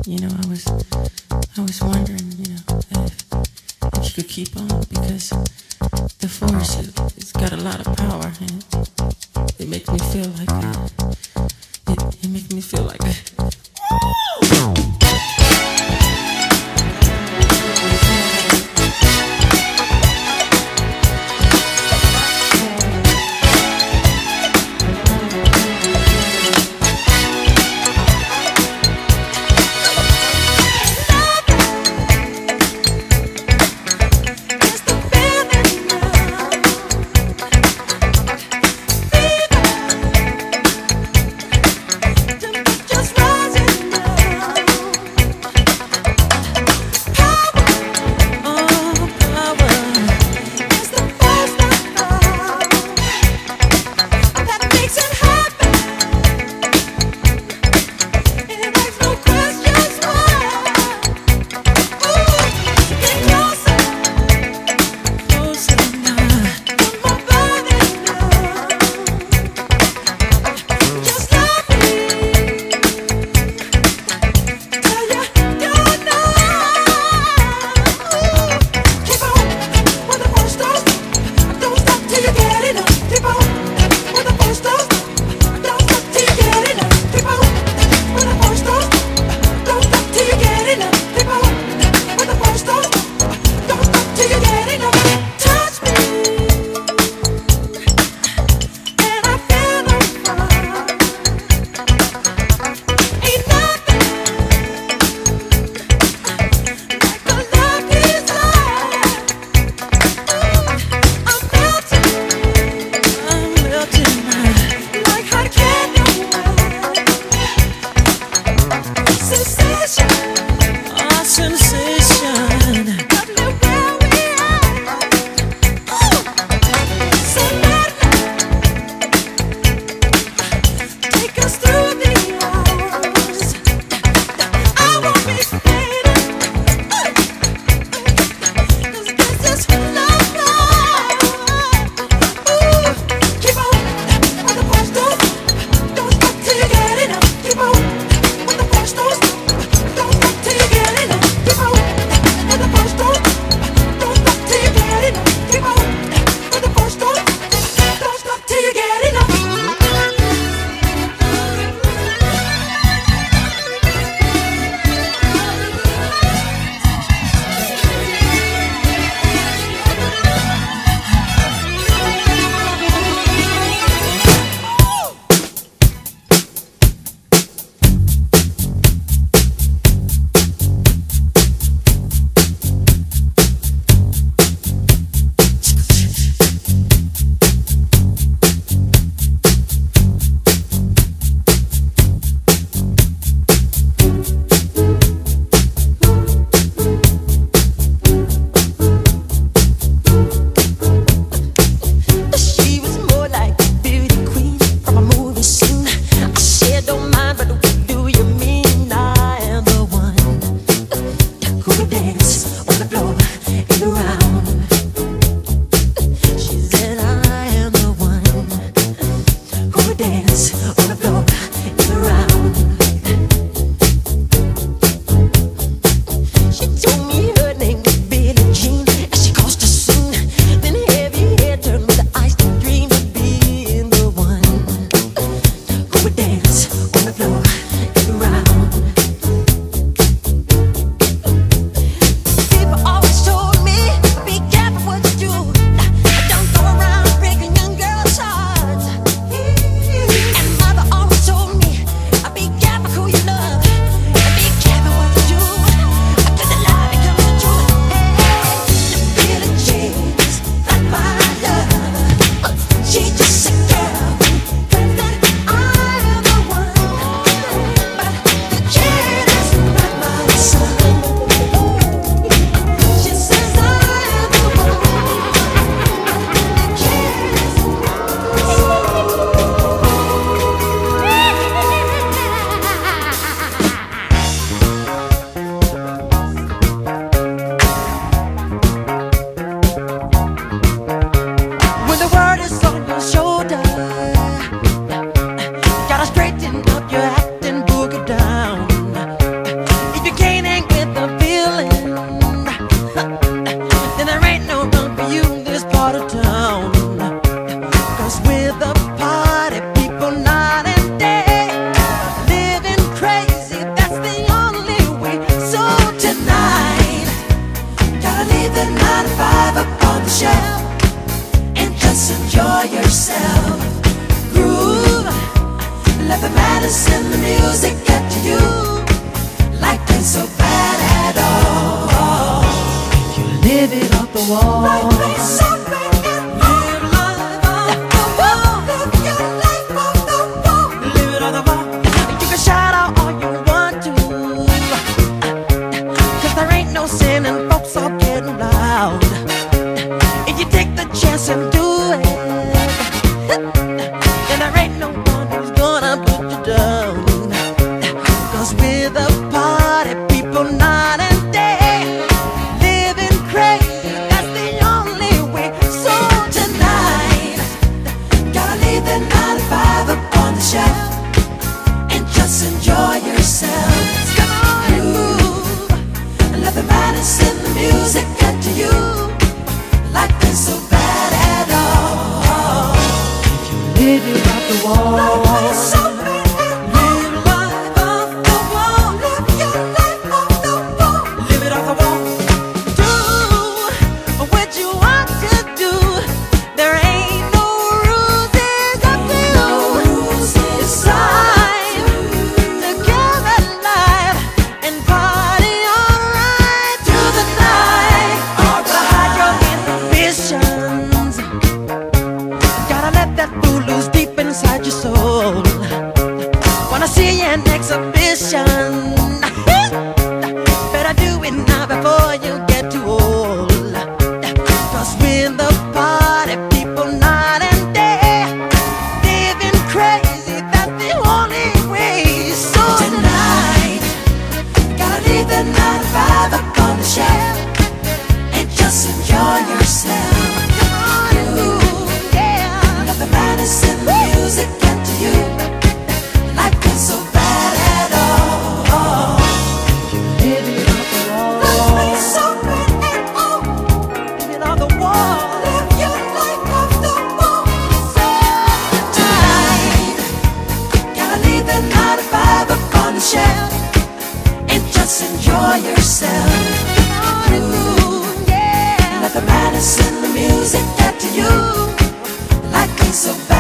I was wondering, if you could keep on because the force it's got a lot of power and it makes me feel like it makes me feel like just rising now. madness in the music get to you. Life ain't so bad at all. You live it off the wall. Life ain't so bad at all. Live life off the wall. Live your life off the wall. Live it off the wall. You can shout out all you want to, 'cause there ain't no sin and folks are getting loud. If you take the chance and do it, then there ain't no one who's gonna put you down. 'Cause we're the party people night and day, living crazy, that's the only way. So tonight, gotta leave the 9 to 5 up on the shelf and just enjoy yourself. Come on and move, and let the madness in the music get to you. Life ain't so bad at all. Live it off the wall. Life ain't so bad at all. Live life off the wall. Live your life off the wall. Live it off the wall. Do what you want to do. There ain't no rules, it's up to you. No rules, it's time to come alive and party alright through the night. Hide your inhibitions. Gotta let that fool loose deep inside your soul. Wanna see an exhibition? Better do it now before you get too old. 'Cause we're the party people night and day, living crazy, that's the only way. So tonight, gotta leave the 9 to 5 up on the shelf and just enjoy yourself. Come on and move, yeah. Let the madness in the music get to you. Life ain't so bad at all. Live it off the wall. Life ain't so bad at all. Live it off the wall. Live your life off the wall. So tonight, gotta leave the 9 to 5 up on the shelf and just enjoy yourself. Come on and move, yeah. Let the madness in the music get to you. Life ain't so bad.